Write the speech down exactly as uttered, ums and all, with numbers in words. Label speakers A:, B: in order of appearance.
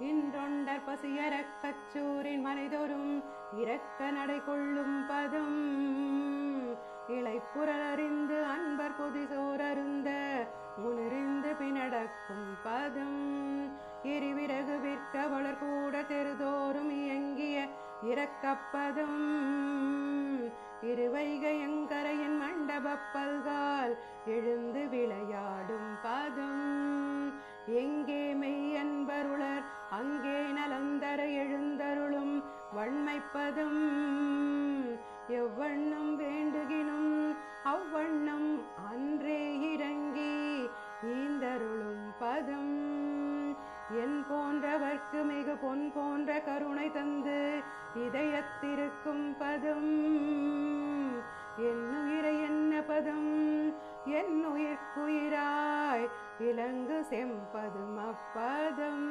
A: இன்றொண்டர் பசியறக் கச்சூரின் மனைதொரும் இரக்க நடை கொள்ளும் பதம் இளைப்புறறிந்து அன்பர் பொதிசோரருந்த முனிறிந்து பினடக்கும் பதம் எரிவிறகு விற்க வளர்கூட தெருதோறும் இயங்கிய இரக்கப்பதம் இருவைகையங்கரையின் மண்டபப் பல்கால் எழுந்து விளையாடும் பதம் எங்கே மெய்யன்பருளர் அங்கே நலந்தர எழுந்தருளும் வன்மைப்பதம் எவ்வண்ணம் வேண்டுகினும் அவ்வண்ணம் அன்றே இறங்கி ஈந்தருளும் பதம் என் போன்றவர்க்கு மிகு பொன் போன்ற கருணை தந்து இதயத்திருக்கும் பதம் என்னுயிரை என்ன பதம் என்னுயிர்க்குயிராய் இலங்கு செம்பதும் அப்பதம்.